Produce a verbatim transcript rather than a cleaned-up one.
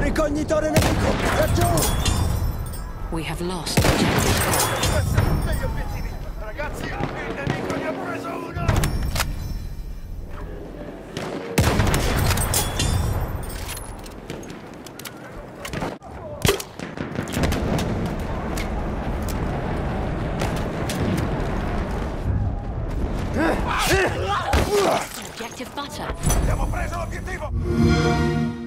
Ricognitore nemico! Laggiù! We have lost objective. Degli obiettivi! Ragazzi, il nemico ne ha preso uno! Objective butter. Abbiamo preso l'obiettivo!